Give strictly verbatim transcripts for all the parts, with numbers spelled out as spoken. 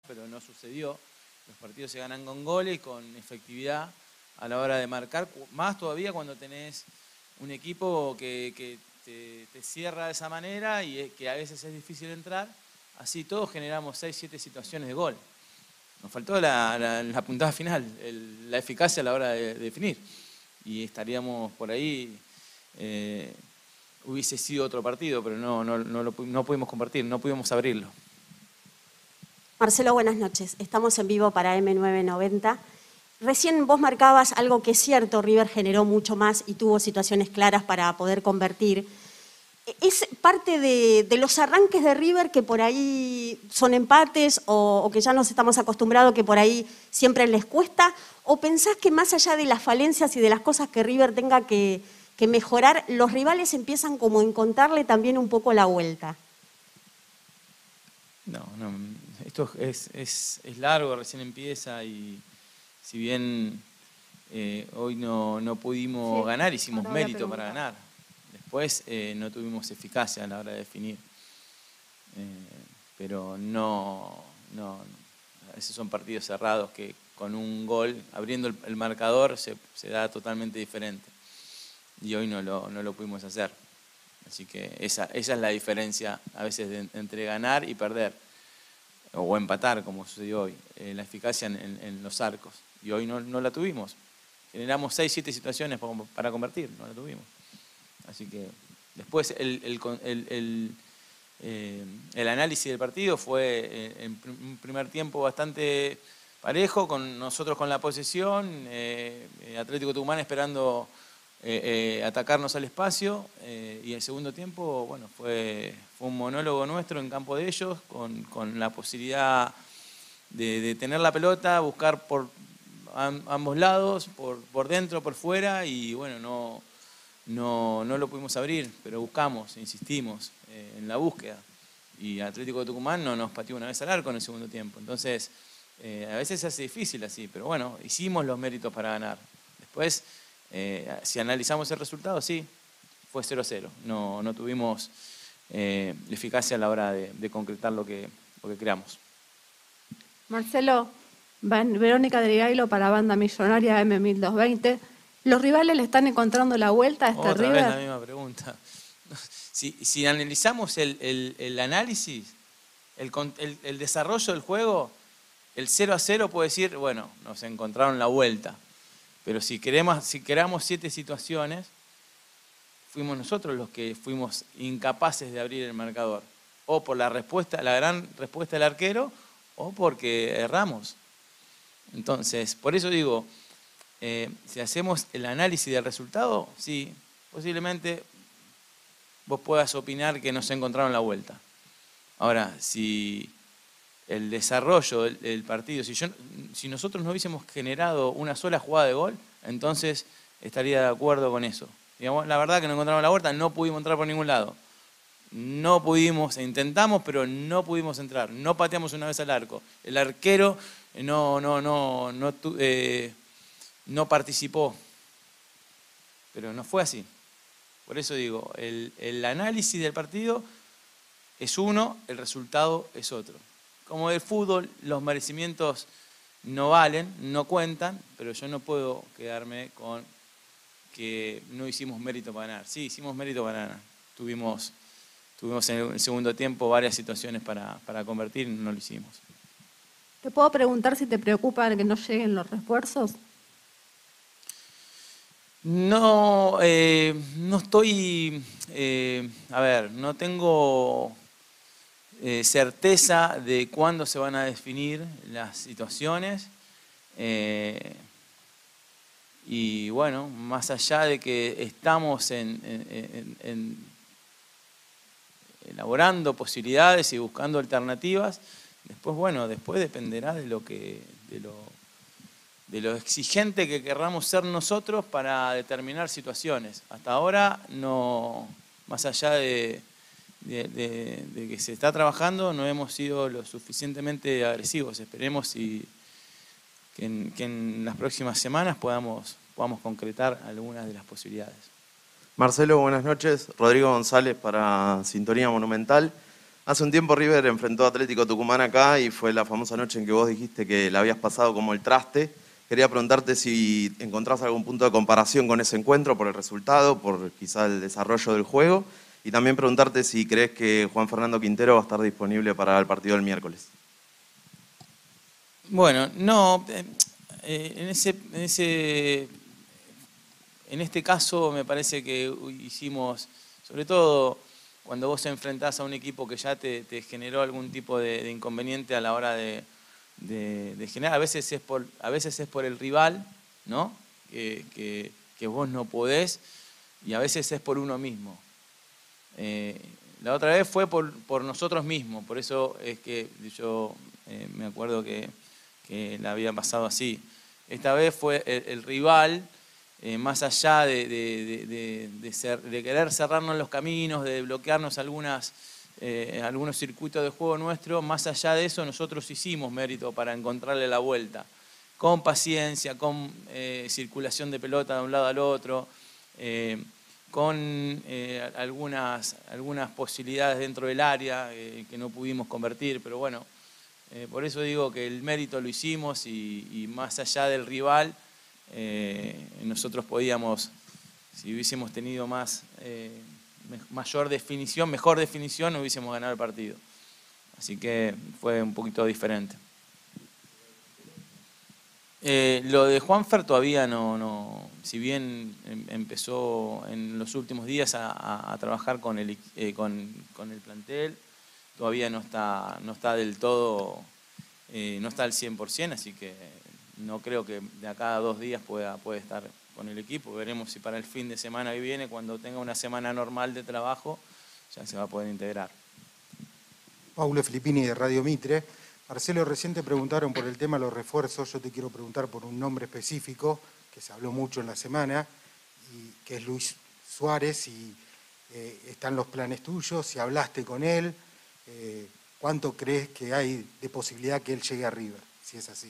pero no sucedió. Los partidos se ganan con goles y con efectividad a la hora de marcar, más todavía cuando tenés un equipo que, que te, te cierra de esa manera y que a veces es difícil entrar. Así todos generamos seis, siete situaciones de gol. Nos faltó la, la, la puntada final, el, la eficacia a la hora de, de definir. Y estaríamos por ahí, eh, hubiese sido otro partido, pero no, no, no, lo, no pudimos compartir, no pudimos abrirlo. Marcelo, buenas noches. Estamos en vivo para eme nueve noventa. Recién vos marcabas algo que es cierto, River generó mucho más y tuvo situaciones claras para poder convertir. ¿Es parte de, de los arranques de River que por ahí son empates o, o que ya nos estamos acostumbrados que por ahí siempre les cuesta? ¿O pensás que más allá de las falencias y de las cosas que River tenga que, que mejorar, los rivales empiezan como a encontrarle también un poco la vuelta? No, no, esto es, es, es largo, recién empieza y si bien eh, hoy no, no pudimos sí, ganar, hicimos mérito para ganar. Después eh, no tuvimos eficacia a la hora de definir. Eh, pero no, no, esos son partidos cerrados que con un gol, abriendo el, el marcador, se, se da totalmente diferente. Y hoy no lo, no lo pudimos hacer. Así que esa, esa es la diferencia a veces de, entre ganar y perder. O empatar, como sucedió hoy. Eh, la eficacia en, en, en los arcos. Y hoy no, no la tuvimos. Generamos seis, siete situaciones para, para convertir, no la tuvimos. Así que después el, el, el, el, eh, el análisis del partido fue en un primer tiempo bastante parejo, con nosotros con la posesión, eh, Atlético Tucumán esperando eh, eh, atacarnos al espacio, eh, y el segundo tiempo, bueno, fue, fue un monólogo nuestro en campo de ellos, con, con la posibilidad de, de tener la pelota, buscar por ambos lados, por, por dentro, por fuera, y bueno, no... No, no lo pudimos abrir, pero buscamos, insistimos eh, en la búsqueda. Y Atlético de Tucumán no nos pateó una vez al arco en el segundo tiempo. Entonces, eh, a veces se hace difícil así, pero bueno, hicimos los méritos para ganar. Después, eh, si analizamos el resultado, sí, fue cero a cero. No, no tuvimos eh, eficacia a la hora de, de concretar lo que, lo que creamos. Marcelo, Verónica del Gailo para Banda Millonaria eme mil doscientos veinte. ¿Los rivales le están encontrando la vuelta a este Otra River? Otra vez la misma pregunta. Si, si analizamos el, el, el análisis, el, el, el desarrollo del juego, el cero a cero puede decir, bueno, nos encontraron la vuelta. Pero si queremos, si queramos siete situaciones, fuimos nosotros los que fuimos incapaces de abrir el marcador. O por la respuesta, la gran respuesta del arquero, o porque erramos. Entonces, por eso digo... Eh, si hacemos el análisis del resultado, sí, posiblemente vos puedas opinar que nos encontraron la vuelta. Ahora, si el desarrollo del, del partido, si, yo, si nosotros no hubiésemos generado una sola jugada de gol, entonces estaría de acuerdo con eso. Digamos, la verdad que no encontramos la vuelta, no pudimos entrar por ningún lado. No pudimos, intentamos, pero no pudimos entrar. No pateamos una vez al arco. El arquero no, no, no, no, eh, no participó, pero no fue así. Por eso digo, el, el análisis del partido es uno, el resultado es otro. Como del fútbol, los merecimientos no valen, no cuentan, pero yo no puedo quedarme con que no hicimos mérito para ganar. Sí, hicimos mérito para ganar. Tuvimos, tuvimos en el segundo tiempo varias situaciones para, para convertir y no lo hicimos. ¿Te puedo preguntar si te preocupa que no lleguen los refuerzos? No, eh, no estoy, eh, a ver, no tengo eh, certeza de cuándo se van a definir las situaciones. Eh, y bueno, más allá de que estamos en, en, en, en elaborando posibilidades y buscando alternativas, después, bueno, después dependerá de lo que, de lo de lo exigente que querramos ser nosotros para determinar situaciones. Hasta ahora, no, más allá de, de, de, de que se está trabajando, no hemos sido lo suficientemente agresivos. Esperemos y que, en, que en las próximas semanas podamos, podamos concretar algunas de las posibilidades. Marcelo, buenas noches. Rodrigo González para Sintonía Monumental. Hace un tiempo River enfrentó a Atlético Tucumán acá y fue la famosa noche en que vos dijiste que la habías pasado como el traste. Quería preguntarte si encontrás algún punto de comparación con ese encuentro por el resultado, por quizá el desarrollo del juego, y también preguntarte si crees que Juan Fernando Quintero va a estar disponible para el partido del miércoles. Bueno, no, eh, en, ese, en, ese, en este caso me parece que hicimos, sobre todo cuando vos enfrentás a un equipo que ya te, te generó algún tipo de, de inconveniente a la hora de, de, de generar, a veces es por, a veces es por el rival, ¿no? Que, que, que vos no podés, y a veces es por uno mismo. Eh, la otra vez fue por, por nosotros mismos, por eso es que yo eh, me acuerdo que, que la había pasado así. Esta vez fue el, el rival, eh, más allá de, de, de, de, de, ser, de querer cerrarnos los caminos, de bloquearnos algunas, eh, algunos circuitos de juego nuestro, más allá de eso nosotros hicimos mérito para encontrarle la vuelta, con paciencia, con eh, circulación de pelota de un lado al otro, eh, con eh, algunas, algunas posibilidades dentro del área eh, que no pudimos convertir, pero bueno, eh, por eso digo que el mérito lo hicimos y, y más allá del rival, eh, nosotros podíamos, si hubiésemos tenido más, eh, mayor definición, mejor definición, hubiésemos ganado el partido. Así que fue un poquito diferente. Eh, lo de Juanfer todavía no, no, si bien empezó en los últimos días a, a, a trabajar con el, eh, con, con el plantel, todavía no está, no está del todo, eh, no está al cien por cien, así que no creo que de acá a dos días pueda, pueda estar con el equipo. Veremos si para el fin de semana que viene, cuando tenga una semana normal de trabajo, ya se va a poder integrar. Paulo Filippini de Radio Mitre. Marcelo, recién te preguntaron por el tema de los refuerzos, yo te quiero preguntar por un nombre específico que se habló mucho en la semana, y que es Luis Suárez, y eh, están los planes tuyos, si hablaste con él, eh, ¿cuánto crees que hay de posibilidad que él llegue a River, si es así?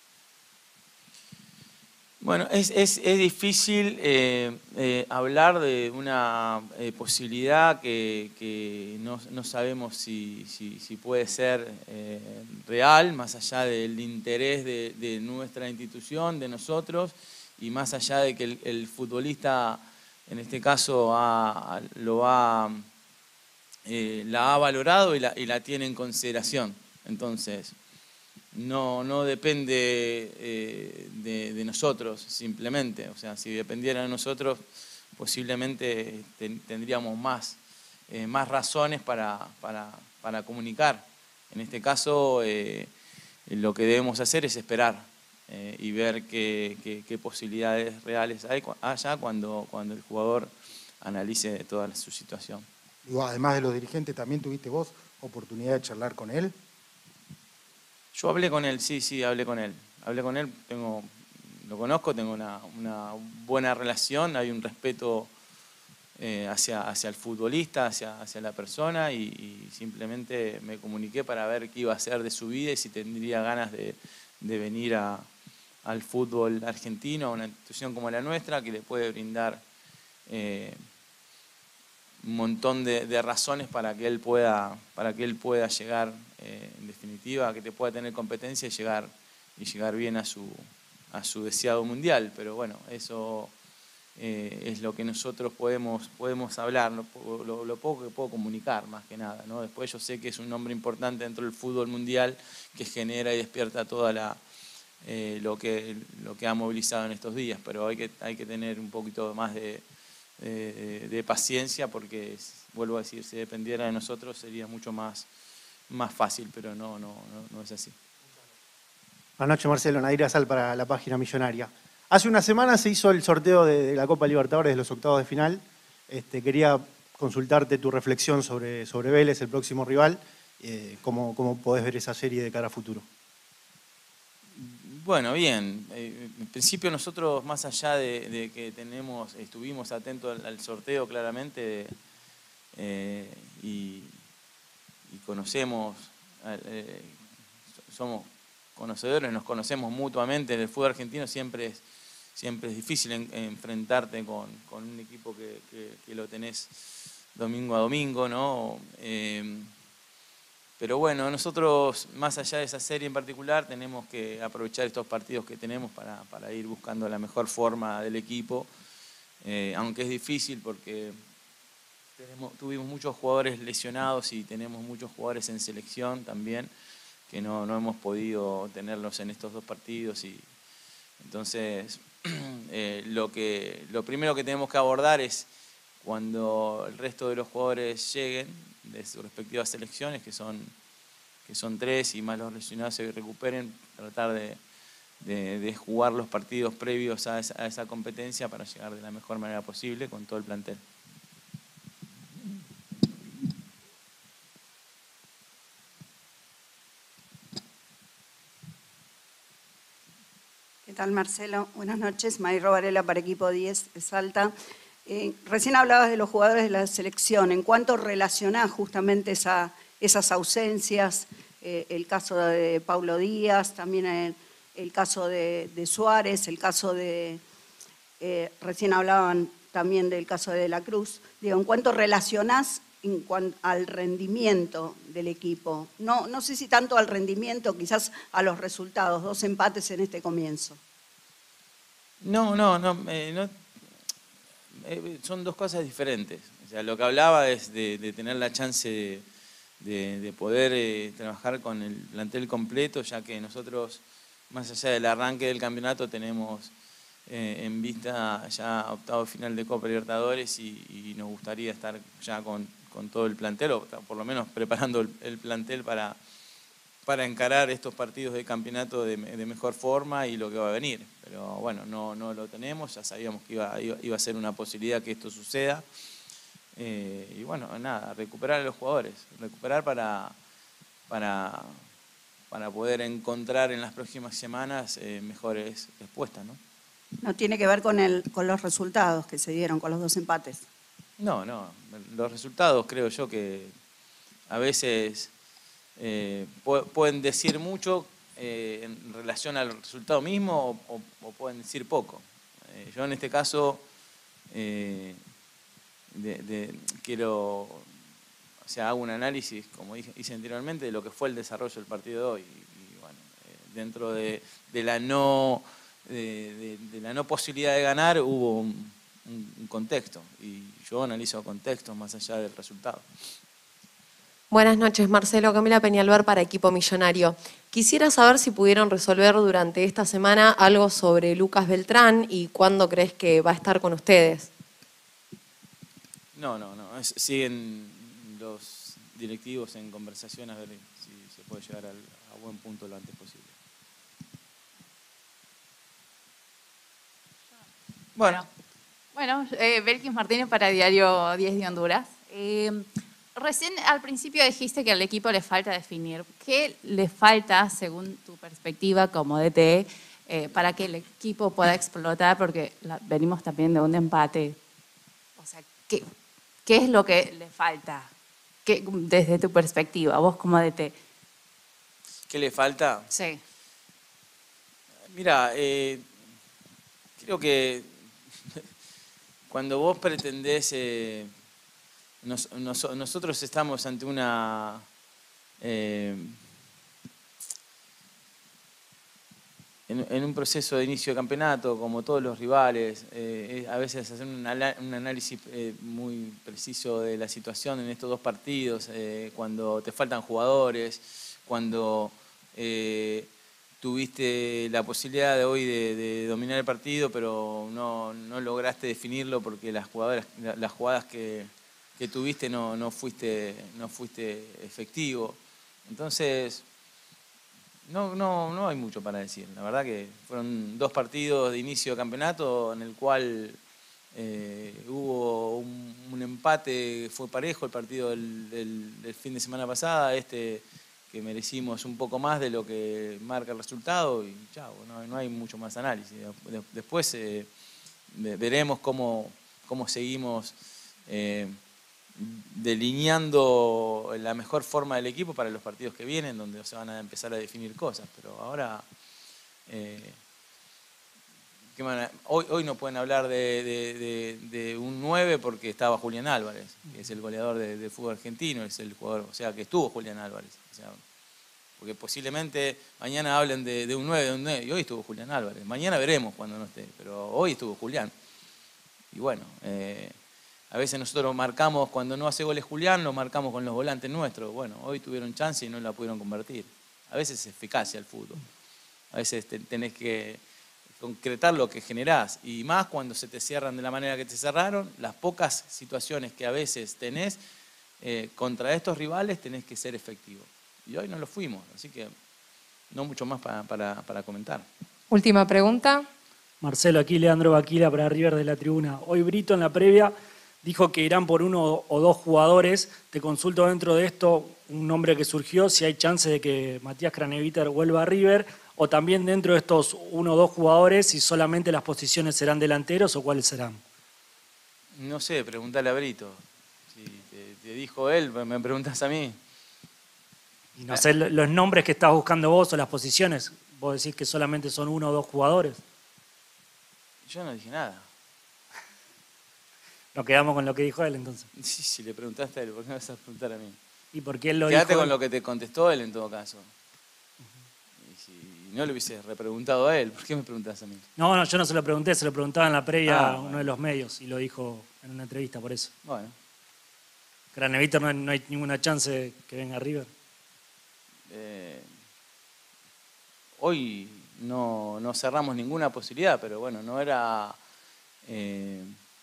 Bueno, es, es, es difícil eh, eh, hablar de una eh, posibilidad que, que no, no sabemos si, si, si puede ser eh, real, más allá del interés de, de nuestra institución, de nosotros, y más allá de que el, el futbolista, en este caso, ha, lo ha, eh, la ha valorado y la, y la tiene en consideración. Entonces, No, no depende eh, de, de nosotros simplemente, o sea, si dependiera de nosotros posiblemente ten, tendríamos más, eh, más razones para, para, para comunicar. En este caso eh, lo que debemos hacer es esperar eh, y ver qué, qué, qué posibilidades reales hay haya cuando, cuando el jugador analice toda su situación. Digo, además de los dirigentes, ¿también tuviste vos oportunidad de charlar con él? Yo hablé con él, sí, sí, hablé con él. Hablé con él, tengo, lo conozco, tengo una, una buena relación, hay un respeto eh, hacia, hacia el futbolista, hacia, hacia la persona, y, y simplemente me comuniqué para ver qué iba a hacer de su vida y si tendría ganas de, de venir a, al fútbol argentino, a una institución como la nuestra, que le puede brindar eh, un montón de, de razones para que él pueda, para que él pueda llegar, eh, en definitiva, que te pueda tener competencia y llegar, y llegar bien a su, a su deseado mundial. Pero bueno, eso eh, es lo que nosotros podemos, podemos hablar, lo, lo, lo poco que puedo comunicar más que nada, ¿no? Después yo sé que es un nombre importante dentro del fútbol mundial que genera y despierta toda la, eh, lo, que, lo que ha movilizado en estos días, pero hay que, hay que tener un poquito más de De, de paciencia, porque vuelvo a decir, si dependiera de nosotros sería mucho más, más fácil, pero no, no, no, no es así. Buenas noches, Marcelo. Nadir Azal para la página Millonaria. Hace una semana se hizo el sorteo de, de la Copa Libertadores de los octavos de final. Este, quería consultarte tu reflexión sobre, sobre Vélez, el próximo rival. Eh, ¿cómo, ¿Cómo podés ver esa serie de cara a futuro? Bueno, bien. Eh, en principio nosotros, más allá de, de que tenemos, estuvimos atentos al, al sorteo claramente eh, y, y conocemos, eh, somos conocedores, nos conocemos mutuamente. En el fútbol argentino siempre es, siempre es difícil en, enfrentarte con, con un equipo que, que, que lo tenés domingo a domingo, ¿no? Eh, pero bueno, nosotros, más allá de esa serie en particular, tenemos que aprovechar estos partidos que tenemos para, para ir buscando la mejor forma del equipo, eh, aunque es difícil porque tenemos, tuvimos muchos jugadores lesionados y tenemos muchos jugadores en selección también, que no, no hemos podido tenerlos en estos dos partidos. Y entonces, eh, lo, que, lo primero que tenemos que abordar es cuando el resto de los jugadores lleguen de sus respectivas selecciones, que son, que son tres, y más los lesionados se recuperen, tratar de, de, de jugar los partidos previos a esa, a esa competencia para llegar de la mejor manera posible con todo el plantel. ¿Qué tal, Marcelo? Buenas noches. Mayro Varela para Equipo diez de Salta. Eh, recién hablabas de los jugadores de la selección. ¿En cuánto relacionás justamente esa, esas ausencias? Eh, el caso de Paulo Díaz, también el, el caso de, de Suárez, el caso de... Eh, recién hablaban también del caso de De la Cruz. Digo, ¿en cuánto relacionás en cuanto al rendimiento del equipo? No, no sé si tanto al rendimiento, quizás a los resultados. Dos empates en este comienzo. No, no, no, eh, no eh, son dos cosas diferentes. O sea, lo que hablaba es de, de tener la chance de, de, de poder eh, trabajar con el plantel completo, ya que nosotros, más allá del arranque del campeonato, tenemos eh, en vista ya octavo final de Copa Libertadores y, y nos gustaría estar ya con, con todo el plantel, o por lo menos preparando el, el plantel para, para encarar estos partidos de campeonato de, de mejor forma y lo que va a venir. Pero bueno, no, no lo tenemos, ya sabíamos que iba, iba, iba a ser una posibilidad que esto suceda. Eh, y bueno, nada, recuperar a los jugadores, recuperar para, para, para poder encontrar en las próximas semanas eh, mejores respuestas, ¿no? No tiene que ver con, el, con los resultados que se dieron, con los dos empates. No, no, los resultados creo yo que a veces eh, pueden decir mucho eh, en relación al resultado mismo o, o, o pueden decir poco. Eh, yo en este caso eh, de, de, quiero, o sea, hago un análisis, como dije, hice anteriormente, de lo que fue el desarrollo del partido de hoy. Y, y bueno, eh, dentro de, de, la no, de, de, de la no posibilidad de ganar hubo un, un, un contexto y yo analizo contextos más allá del resultado. Buenas noches, Marcelo. Camila Peñalver para Equipo Millonario. Quisiera saber si pudieron resolver durante esta semana algo sobre Lucas Beltrán y cuándo crees que va a estar con ustedes. No, no, no. Es, siguen los directivos en conversación a ver si se puede llegar al, a buen punto lo antes posible. Bueno, bueno eh, Belkis Martínez para Diario diez de Honduras. Eh, Recién al principio dijiste que al equipo le falta definir. ¿Qué le falta, según tu perspectiva como D T, eh, para que el equipo pueda explotar? Porque la, venimos también de un empate. O sea, ¿qué, qué es lo que le falta? ¿Qué, desde tu perspectiva, vos como D T? ¿Qué le falta? Sí. Mira, eh, creo que cuando vos pretendés... Eh, Nos, nos, nosotros estamos ante una eh, en, en un proceso de inicio de campeonato, como todos los rivales, eh, a veces hacer un, un análisis eh, muy preciso de la situación en estos dos partidos, eh, cuando te faltan jugadores, cuando eh, tuviste la posibilidad de hoy de, de dominar el partido, pero no, no lograste definirlo porque las jugadoras, las jugadas que que tuviste no, no, fuiste, no fuiste efectivo. Entonces, no, no, no hay mucho para decir. La verdad que fueron dos partidos de inicio de campeonato en el cual eh, hubo un, un empate, fue parejo el partido del, del, del fin de semana pasada, este que merecimos un poco más de lo que marca el resultado y chao, no, no hay mucho más análisis. Después eh, veremos cómo, cómo seguimos eh, delineando la mejor forma del equipo para los partidos que vienen, donde se van a empezar a definir cosas, pero ahora eh, ¿Qué man- hoy, hoy no pueden hablar de, de- de- de un nueve porque estaba Julián Álvarez, que es el goleador de, de fútbol argentino, es el jugador, o sea, que estuvo Julián Álvarez. O sea, porque posiblemente mañana hablen de, de un nueve, de un nueve, y hoy estuvo Julián Álvarez. Mañana veremos cuando no esté, pero hoy estuvo Julián. Y bueno, eh, a veces nosotros marcamos, cuando no hace goles Julián, lo marcamos con los volantes nuestros. Bueno, hoy tuvieron chance y no la pudieron convertir. A veces es eficacia el fútbol. A veces te- tenés que concretar lo que generás. Y más cuando se te cierran de la manera que te cerraron, las pocas situaciones que a veces tenés eh, contra estos rivales tenés que ser efectivo. Y hoy no lo fuimos, así que no mucho más para, para, para comentar. Última pregunta. Marcelo, aquí Leandro Baquila para River de la Tribuna. Hoy Brito en la previa dijo que irán por uno o dos jugadores. Te consulto dentro de esto un nombre que surgió, si hay chance de que Matías Craneviter vuelva a River, o también dentro de estos uno o dos jugadores, si solamente las posiciones serán delanteros o cuáles serán. No sé, preguntale a Brito. Si te, te dijo él, me preguntás a mí. Y no sé, los nombres que estás buscando vos o las posiciones, vos decís que solamente son uno o dos jugadores. Yo no dije nada. Nos quedamos con lo que dijo él entonces. Sí, si le preguntaste a él, ¿por qué me vas a preguntar a mí? ¿Y por qué él lo Quédate dijo? con él? lo que te contestó él en todo caso. Y si no le hubiese repreguntado a él, ¿por qué me preguntás a mí? No, no, yo no se lo pregunté, se lo preguntaba en la previa Ah, a uno bueno. de los medios y lo dijo en una entrevista por eso. Bueno, Craneviter no, hay- no hay ninguna chance de que venga a River. eh, hoy no, no cerramos ninguna posibilidad, pero bueno, no era... eh,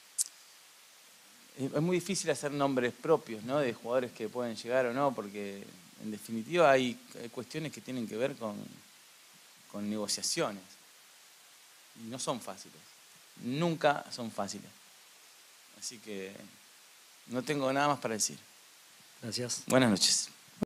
es muy difícil hacer nombres propios, ¿no? De jugadores que pueden llegar o no, porque en definitiva hay hay cuestiones que tienen que ver con, con negociaciones. Y no son fáciles. Nunca son fáciles. Así que no tengo nada más para decir. Gracias. Buenas noches.